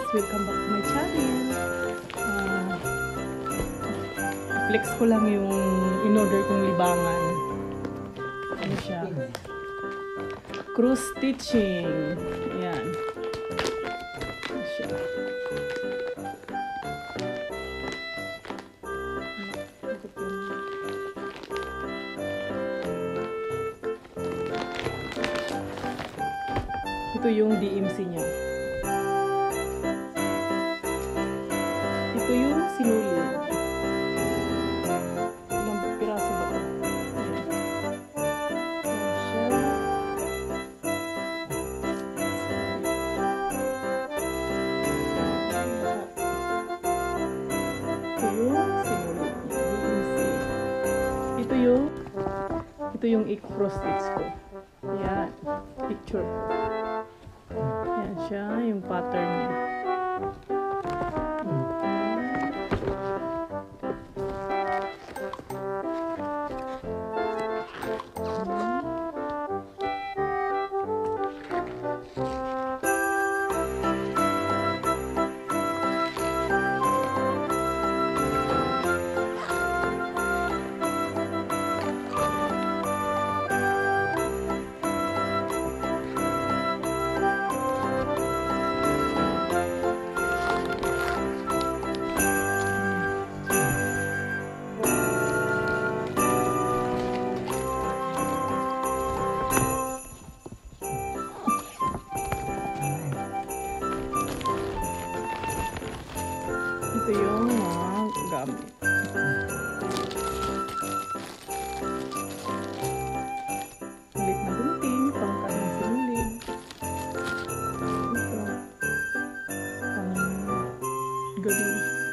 Welcome back to my channel. Flex ko lang yung in-order kong libangan. Ano siya? Cross stitching. Ayan. Ano siya? Ito yung DMC niya. Ito yung sinulid. Ilang piraso ba ito? Ito yung sinulid. Ito yung i-cross stitch ko. Ayan. Picture. Ayan siya, yung pattern niya. Ito yung mga gamit. Ulit na gunting, pangkat ng sinulid. Ito. Gabi.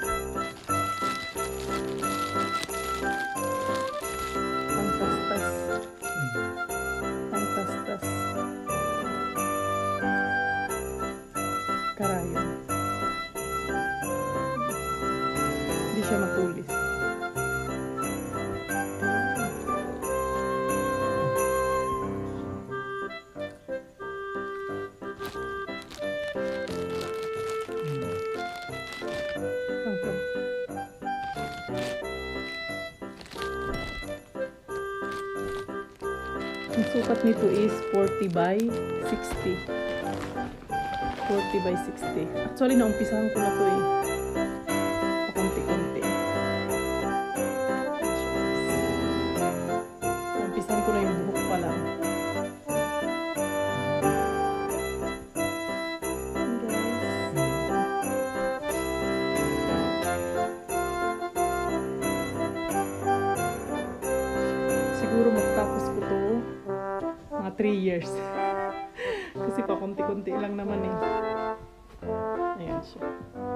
Pangtastas. Pangtastas. Karayon. Hindi siya matulis. Ang sukat nito is 40 by 60. 40 by 60. Actually, naumpisahan ko na to eh. Pakunti-kunti. Naumpisahan ko na yung buhok pa lang. Siguro magtapos ko to mga 3 years. Kasi pakunti-kunti lang naman eh. Ayan siya.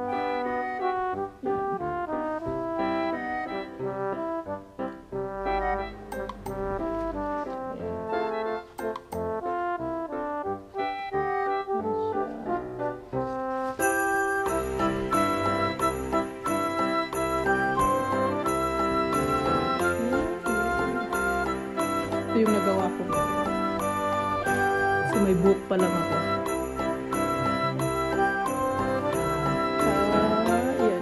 Ito yung nagawa ko. Kasi may buhok pa lang ako. Ayan.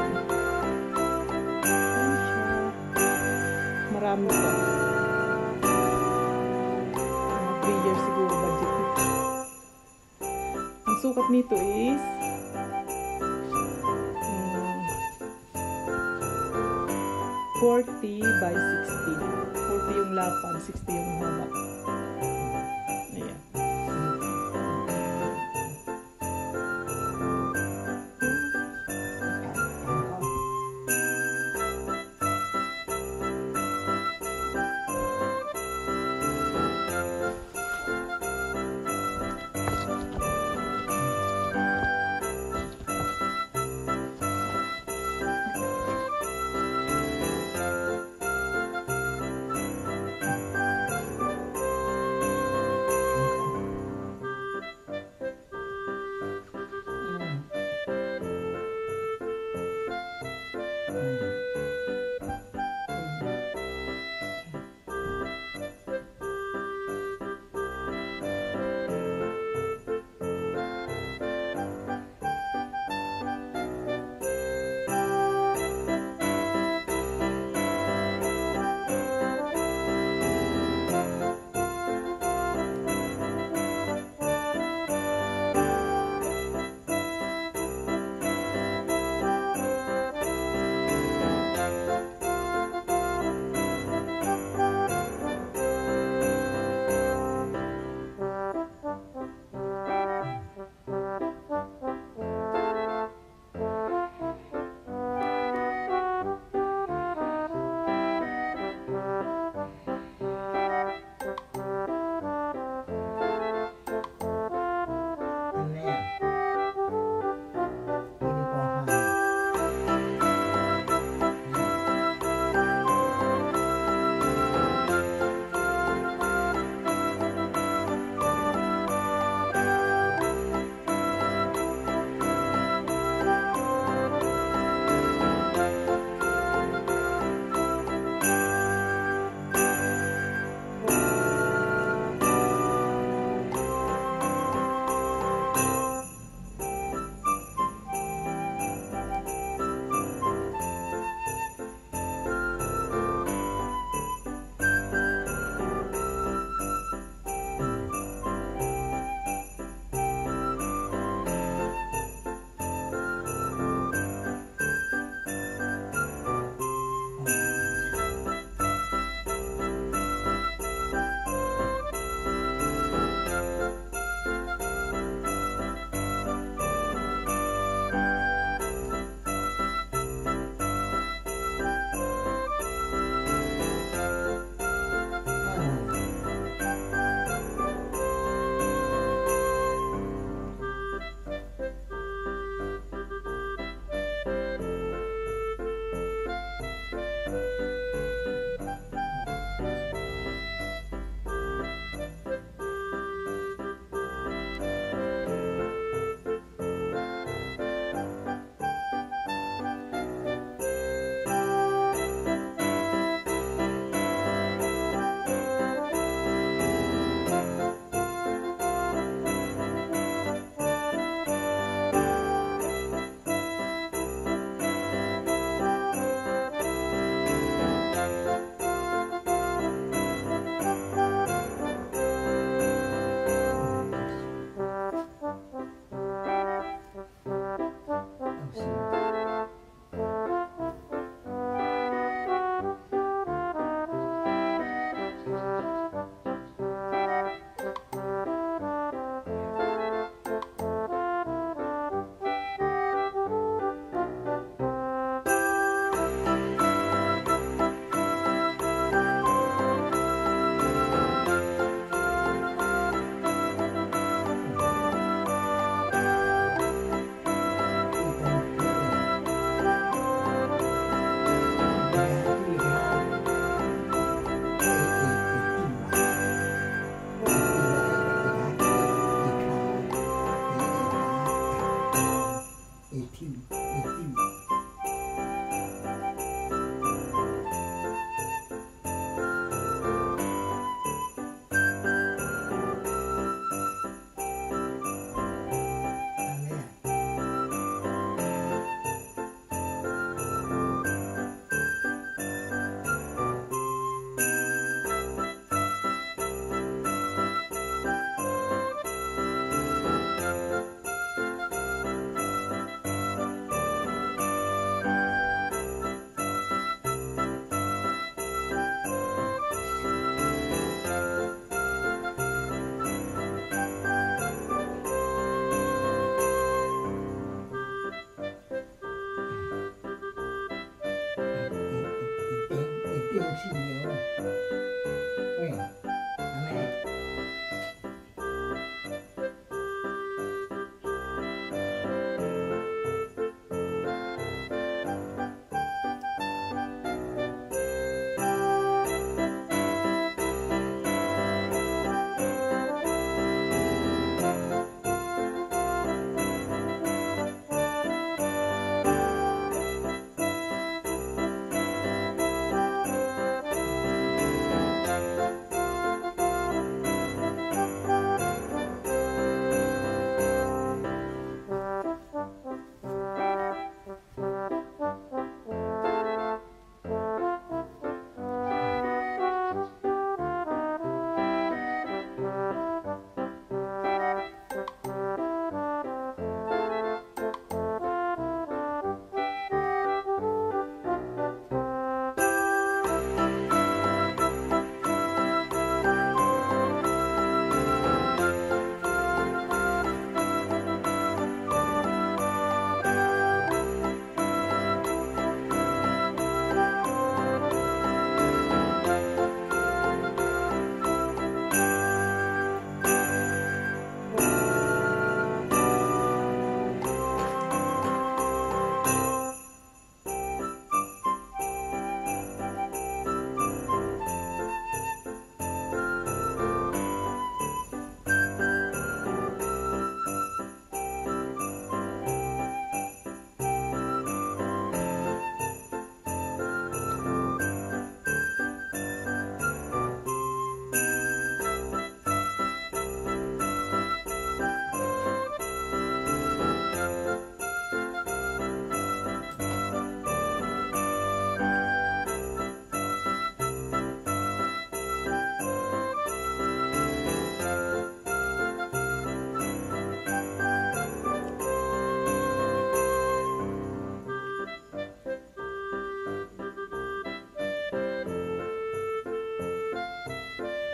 Marami pa. Mga 3 years siguro budget nito. Ang sukat nito is 40 by 60. 40 yung lapan, 60 yung haba. Ayan.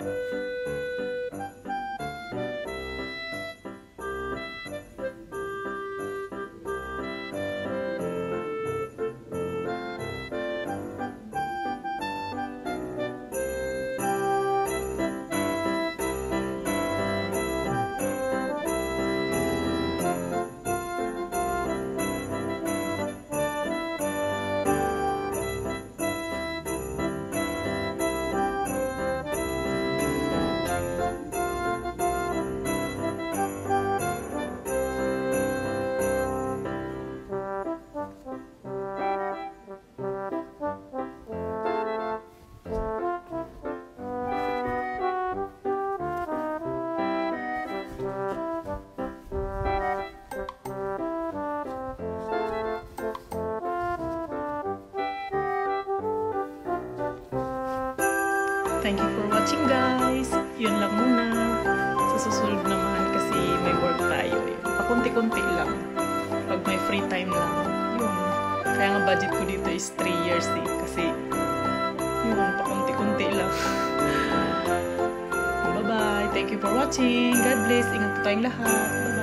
Thank you for watching, guys. Yun lang muna. Sa susunod naman kasi may work tayo. Pakunti-kunti lang. Pag may free time lang. Yun. Kaya nga budget ko dito is 3 years eh. Kasi yun, pakunti-kunti lang. Bye-bye. Thank you for watching. God bless. Ingat po tayong lahat.